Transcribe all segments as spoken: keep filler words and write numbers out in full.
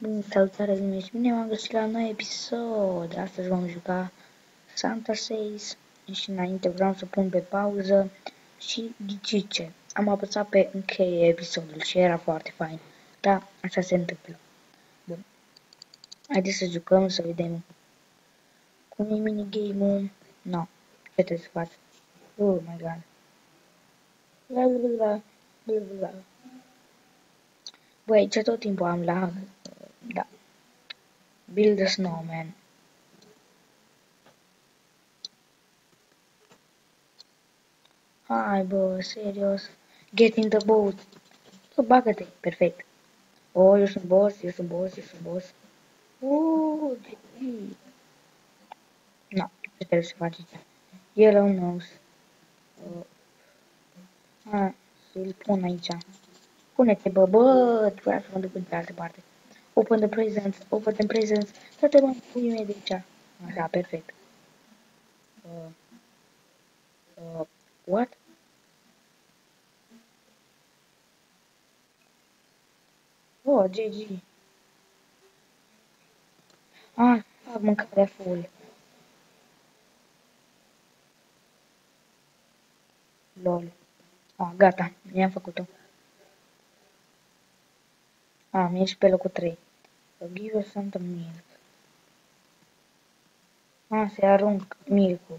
Bun, salutare din bine m-am găsit la un nou episod. Astăzi vom juca Santa Says și înainte vreau să pun pe pauză și ghicice. Am apăsat pe încheie episodul și era foarte fain. Da, așa se întâmplă. Bun. Haideți să jucăm, să vedem cum e minigame-ul. No, ce trebuie să faci? Oh my god. Bla bla bla bla bla. Băi, aici tot timpul am lag. Da. Build a snowman. Hai bă, serios. Get in the boat. Bă, bagă-te. Perfect. Oh, eu sunt boss, eu sunt boss, eu sunt boss. Uuuu, G G. No, ce trebuie să faci aici? Yellow nose. Uh, a, să-l pun aici. Pune-te, bă, bă, vreau să mă duc în altă parte. Open the presents, open the presents. Dă-te, mă, puii mei de aici. Așa, perfect. Uh, uh, what? Oh, G G. Ah, fac mâncarea full. Lol. Ah, gata, mi-am făcut-o. Ah, mi-e și pe locul trei. Give us some milk. Ah, se arunc milk-ul.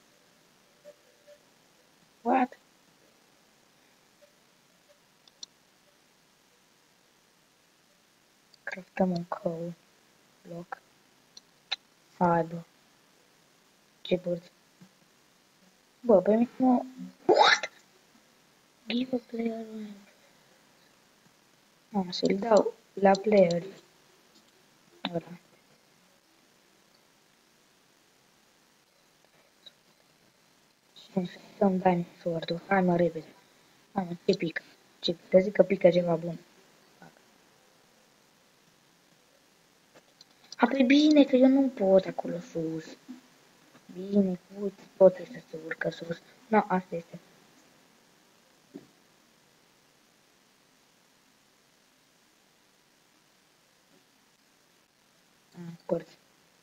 What? Craftăm un coal block. Hai, bă. Ce bărți. Bă, pe mine nu... What? Give a player... Ah, să-l dau la player. Ăla. Și să-mi dai sword-ul. Hai, mă, repede. Hai, mă, ce pică? Ce pică? Zic că pică ceva bun. A, păi bine, că eu nu pot acolo sus. Bine, uite, pot să se urcă sus. No, asta este. Ah, părți.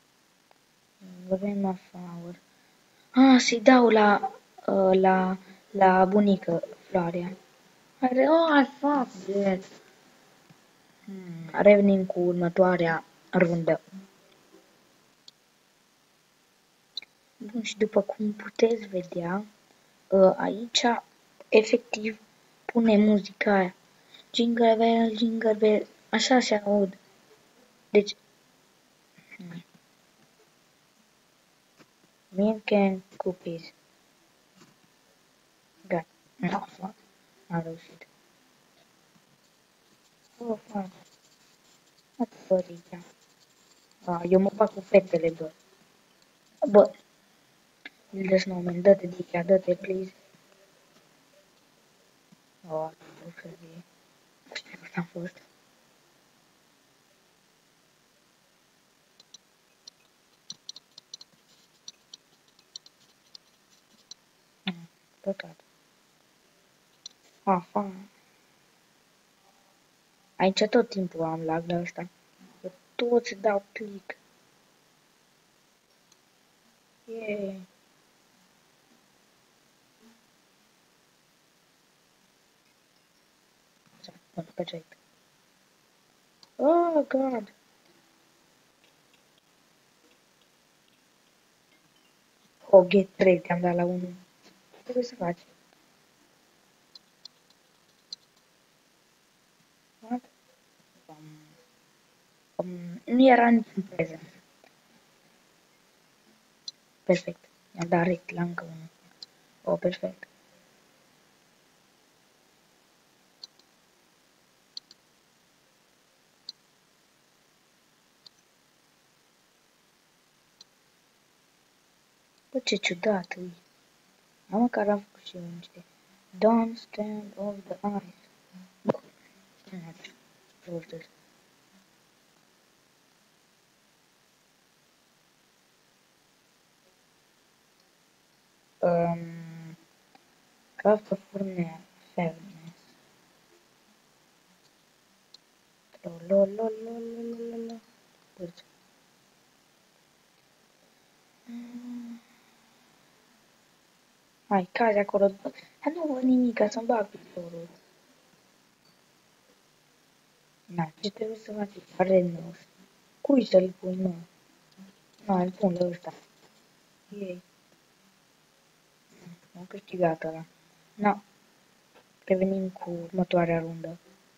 Vrem flower. Ah, să-i dau la, uh, la, la bunică floarea. Hai, oh, I fucked it. Hmm, revenim cu următoarea rundă. Bun, și după cum puteți vedea, uh, aici, efectiv, pune muzica aia. Jingle bell, jingle bell, așa se aud. Deci, hmm. Milk and cookies. Gata. No, fuck. Am reușit. Oh, fuck. Ați bă, aici. Ah, eu mă fac cu fetele, bă. Bă. Build a snowman, dă-te de aici, dă-te, please. Oh, nu să fie. Știu că am fost. Mm, păcat. Ah, fan. Aici tot timpul am lag la ăsta. Eu toți dau click. Yeah. Bun, perfect. Oh, God. Oh, get trei, te-am dat la unu. Ce trebuie să faci? What? Um, um, nu era niciun prezent. Perfect. Mi-am dat rect la încă unul. Oh, perfect. Bă, ce ciudat e. Am măcar am făcut și eu niște. Don't stand off the ice. Bă, ce naci. Rosters. Um, craft a furnace. Furnace. Lol, lol, lol, lol, lol, Hai, cazi acolo. Dar nu văd nimic, ca să-mi bag piciorul. Na, ce trebuie să faci? Renos. Cui să-l pui, mă? Na, îl pun la ăsta. Ei. Am câștigat ăla. Na, revenim cu următoarea rundă.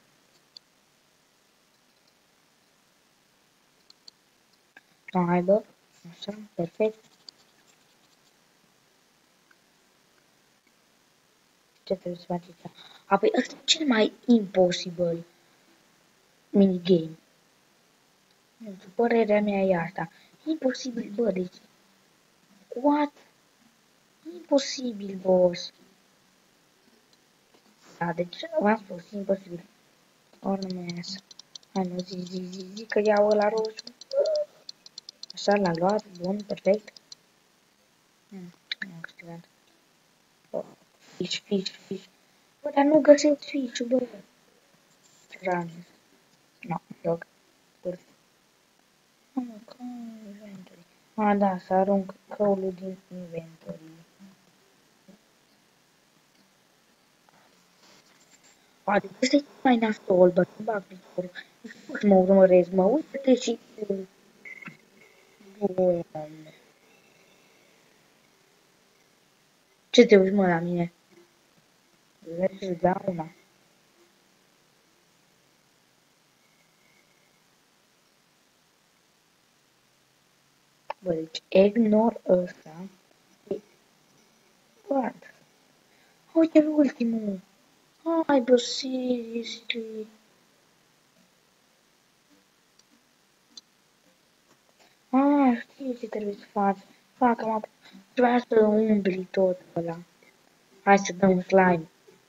Na, hai bă. Așa, perfect. Ce trebuie să faci aici? Apoi ăsta e cel mai imposibil minigame. Nu știu, părerea mea e asta. Imposibil, bă, deci... What? Imposibil, boss. Da, deci v-am spus, imposibil. Ornaments. Hai mă, zi, zi, zi, zi, că iau ăla roșu. Așa, l-a luat, bun, perfect. Hmm, am câștigat. Oh, fish, fish, fish. Bă, dar nu găsesc fish-ul, bă. Ranis. No, dog. Perfect. Mă, că inventory. Ah, da, să arunc căulul din inventory. Adică ăsta e mai nasol, bă, nu bag piciorul. Nu știu mă urmăresc, mă, uite-te și... Doamne. Ce te uiți, mă, la mine? Vezi, da, una. Bă, deci ignor ăsta. What? Uite ultimul. Hai, bă, seriously. Ah, știu ce trebuie să faci. Fac, am ap- trebuia să umbli tot ăla. Hai să dăm slime.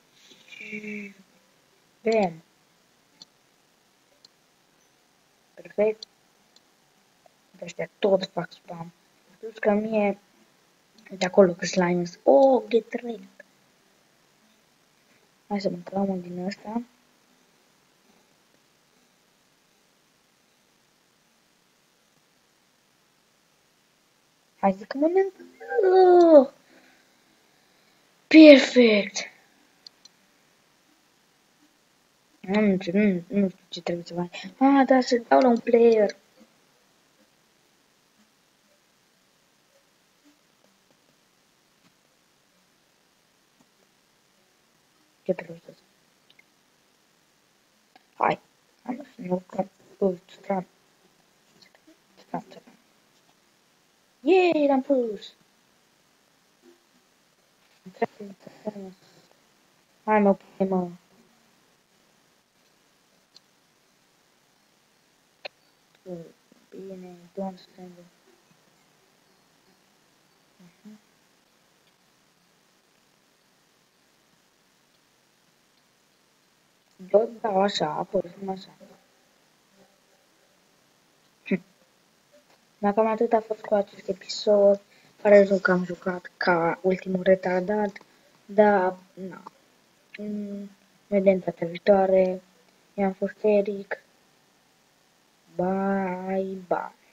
Bam. Perfect. De ăștia tot fac spam. Plus că mie, de acolo că slime oh, get wrecked. Hai să mâncăm un din ăsta. Hai zic că mănânc. Oh, perfect. Nu știu, nu, nu știu ce trebuie să faci. Ah, da, să dau la un player. Ce trebuie să fac? Hai. Hai să ne urcăm. Uh, stran. Stran, stran. Yay, l-am pus. Hai mă, pune mă. Bine, don't stand up. Uh-huh. Eu dau așa, apoi așa. Dacă cam atât a fost cu acest episod. Pare rău că am jucat ca ultimul retardat. Dar, na. Mm, vedem data viitoare. Eu am fost Eric. Bye, bye.